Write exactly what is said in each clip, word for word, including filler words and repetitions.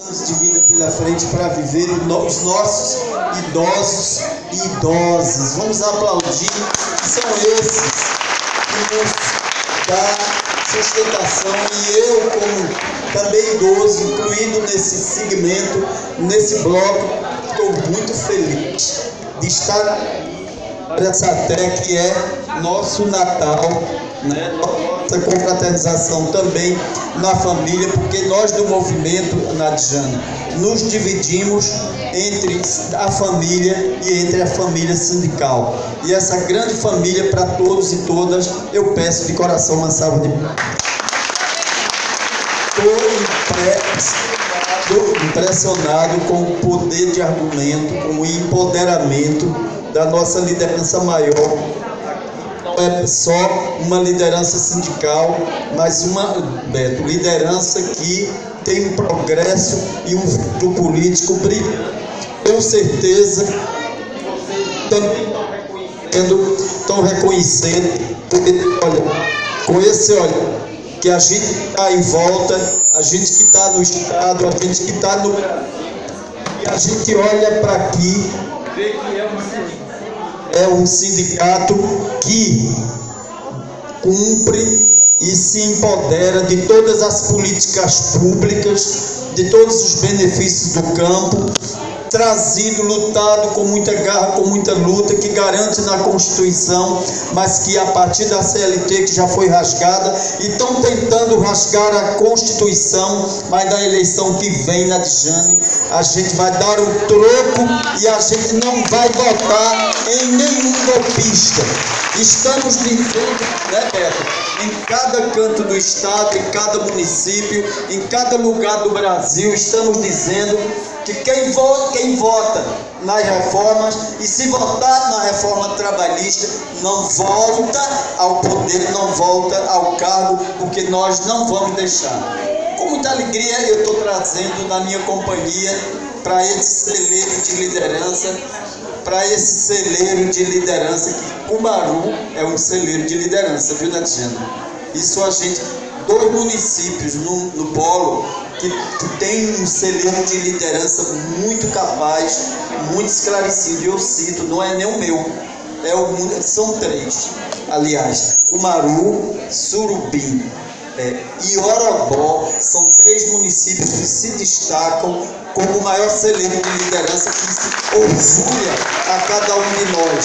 anos de vida pela frente para viver os nossos idosos e idosas. Vamos aplaudir, que são esses que nos dão sustentação, e eu, como também idoso, incluído nesse segmento, nesse bloco, estou muito feliz de estar nessa terra que é nosso Natal, né? Nossa confraternização também na família, porque nós do movimento Nadjane nos dividimos entre a família e entre a família sindical. E essa grande família, para todos e todas, eu peço de coração uma salva de palmas. Estou impressionado com o poder de argumento, com o empoderamento da nossa liderança maior. Não é só uma liderança sindical, mas uma, Beto, liderança que tem um progresso e um futuro político brilhante. Tenho certeza que estão, estão reconhecendo, olha, com esse olho, que a gente está em volta, a gente que está no Estado, a gente que está no... E a gente olha para aqui, vê que é uma é um sindicato que cumpre e se empodera de todas as políticas públicas, de todos os benefícios do campo, trazido, lutado com muita garra, com muita luta, que garante na Constituição, mas que a partir da C L T, que já foi rasgada, e estão tentando rasgar a Constituição, mas na eleição que vem, Nadjane, a gente vai dar o troco e a gente não vai votar em nenhum golpista. Estamos dizendo, né, Beto, em cada canto do estado, em cada município, em cada lugar do Brasil, estamos dizendo que quem vota, quem vota nas reformas, e se votar na reforma trabalhista, não volta ao poder, não volta ao cargo, porque nós não vamos deixar. Com muita alegria eu estou trazendo na minha companhia, para esse celeiro de liderança, para esse celeiro de liderança, que Cumaru é um celeiro de liderança, viu, Nadjane? Isso a gente, dois municípios no, no polo, que, que tem um celeiro de liderança muito capaz, muito esclarecido. Eu cito, não é nem o meu, é o, são três, aliás, Cumaru, Surubim é, e Orobó, são três municípios que se destacam como o maior celeiro de liderança, que se orgulha a cada um de nós.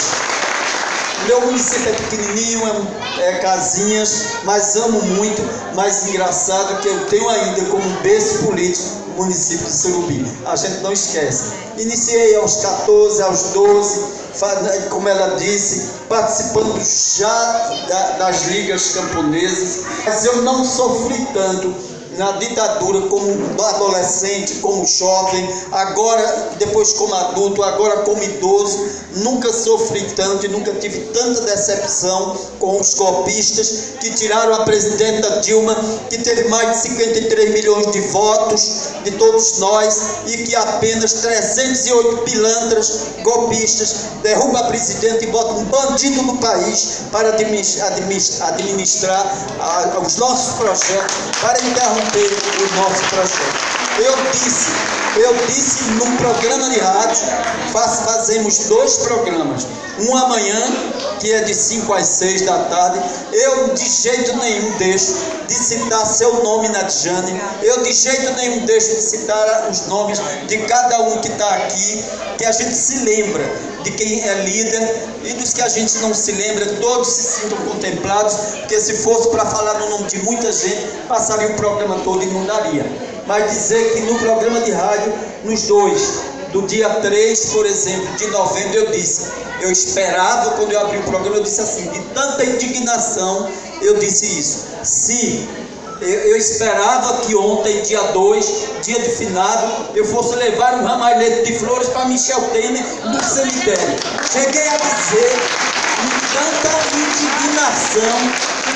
Meu município é pequenininho, é, é casinhas, mas amo muito. Mais engraçado que eu tenho ainda como berço político o município de Surubim. A gente não esquece. Iniciei aos quatorze, aos doze, como ela disse, participando já da, das ligas camponesas, mas eu não sofri tanto na ditadura como adolescente, como jovem, agora, depois como adulto, agora como idoso. Nunca sofri tanto e nunca tive tanta decepção com os golpistas que tiraram a presidenta Dilma, que teve mais de cinquenta e três milhões de votos de todos nós, e que apenas trezentos e oito pilantras golpistas derrubam a presidenta e botam um bandido no país para administrar, administrar a, os nossos projetos, para interromper o nosso projeto. Eu disse, eu disse num programa de rádio, faz, fazemos dois programas, um amanhã, que é de cinco às seis da tarde, eu de jeito nenhum deixo de citar seu nome, Nadjane, eu de jeito nenhum deixo de citar os nomes de cada um que está aqui, que a gente se lembra de quem é líder, e dos que a gente não se lembra, todos se sintam contemplados, porque se fosse para falar no nome de muita gente, passaria o programa todo e não daria. Mas dizer que no programa de rádio, nos dois, do dia três, por exemplo, de novembro, eu disse, eu esperava, quando eu abri o programa, eu disse assim, de tanta indignação, eu disse isso. Se eu, eu esperava que ontem, dia dois, dia de finado, eu fosse levar um ramalhete de flores para Michel Temer no cemitério. Cheguei a dizer, com tanta indignação,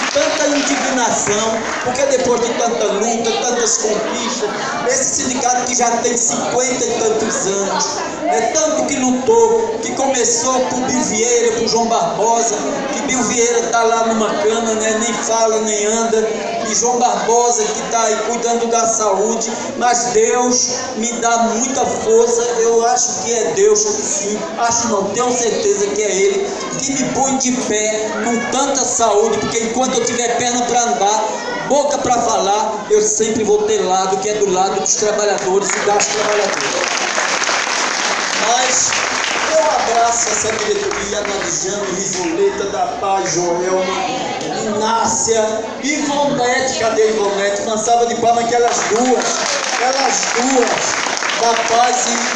tanta indignação, porque depois de tanta luta, tantas conquistas, esse sindicato que já tem cinquenta e tantos anos, é tanto que lutou, que começou por Bill Vieira, por João Barbosa, que Bill Vieira está lá numa cama, né, nem fala, nem anda, e João Barbosa que está aí cuidando da saúde, mas Deus me dá muita força. Eu acho que é Deus, sim, acho não, tenho certeza que é Ele, que me põe de pé com tanta saúde, porque enquanto eu tiver perna para andar, boca para falar, eu sempre vou ter lado, que é do lado dos trabalhadores e das trabalhadoras. Mas eu abraço essa diretoria, Nadjane, Risoleta, da Paz, Joelma, Inácia, Ivonete, cadê Ivonete? Cansava de palma, aquelas duas, aquelas duas, da Paz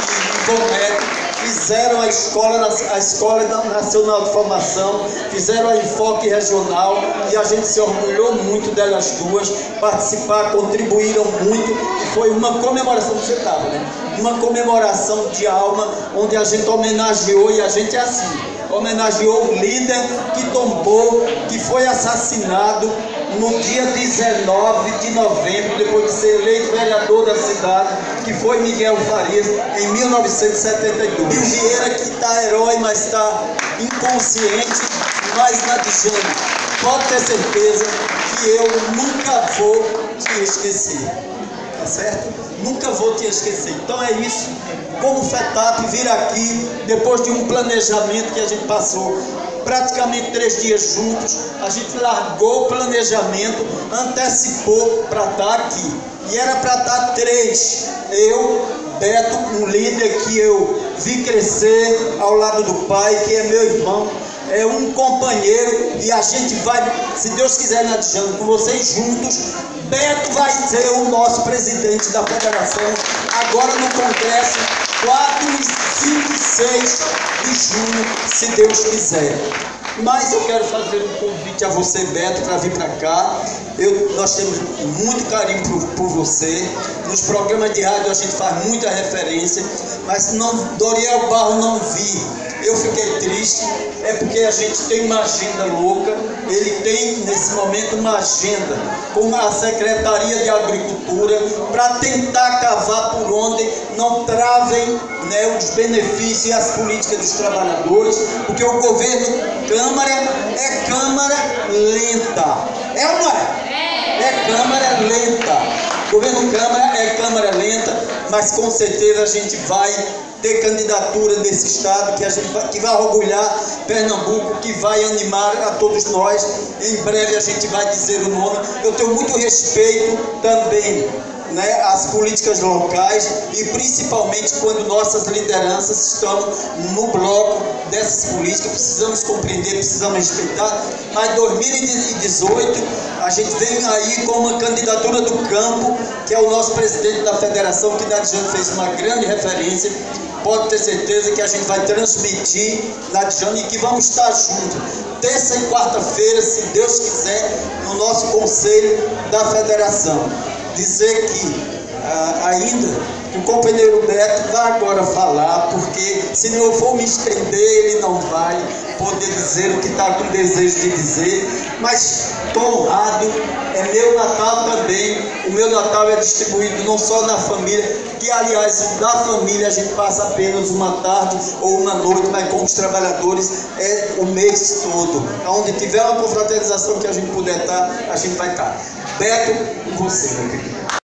e Ivonete, fizeram a escola, a escola nacional de formação, fizeram a enfoque regional, e a gente se orgulhou muito delas duas, participar, contribuíram muito, e foi uma comemoração, você estava, né? Uma comemoração de alma, onde a gente homenageou, e a gente é assim, homenageou o líder que tombou, que foi assassinado no dia dezenove de novembro, depois de ser eleito vereador da cidade, que foi Miguel Farias, em mil novecentos e setenta e dois. Bill Vieira, que está herói, mas está inconsciente, mas Nadjane, pode ter certeza que eu nunca vou te esquecer, tá certo? Nunca vou te esquecer. Então é isso, como FETAP vir aqui, depois de um planejamento que a gente passou, praticamente três dias juntos, a gente largou o planejamento, antecipou para estar aqui. E era para estar três, eu, Beto, um líder que eu vi crescer ao lado do pai, que é meu irmão, é um companheiro, e a gente vai, se Deus quiser, Nadjane, com vocês juntos, Beto vai ser o nosso presidente da federação, agora no Congresso, quatro, cinco e seis de junho, se Deus quiser. Mas eu quero fazer um convite a você, Beto, para vir para cá. Eu, nós temos muito carinho por, por você. Nos programas de rádio a gente faz muita referência, mas não, Doriel Barro não vi. Eu fiquei triste, é porque a gente tem uma agenda louca. Ele tem nesse momento uma agenda com a Secretaria de Agricultura para tentar cavar por onde não travem, né, os benefícios e as políticas dos trabalhadores, porque o governo Câmara é Câmara lenta. É ou não é? É Câmara lenta. O governo Câmara é Câmara lenta, mas com certeza a gente vai ter candidatura nesse estado, que, a gente vai, que vai orgulhar Pernambuco, que vai animar a todos nós. Em breve a gente vai dizer o nome. Eu tenho muito respeito também, né, às políticas locais, e principalmente quando nossas lideranças estão no bloco dessas políticas. Precisamos compreender, precisamos respeitar. Mas em dois mil e dezoito a gente vem aí com uma candidatura do campo, que é o nosso presidente da federação, que Nadjane fez uma grande referência. Pode ter certeza que a gente vai transmitir, Nadjane, e que vamos estar juntos, terça e quarta-feira, se Deus quiser, no nosso conselho da federação. Dizer que ah, ainda o companheiro Beto vai agora falar, porque se não for me estender, ele não vai poder dizer o que está com desejo de dizer, mas estou honrado, é meu Natal também. O meu Natal é distribuído não só na família, que aliás da família a gente passa apenas uma tarde ou uma noite, mas com os trabalhadores é o mês todo. Onde tiver uma confraternização que a gente puder estar, a gente vai estar. Beto, você, meu querido.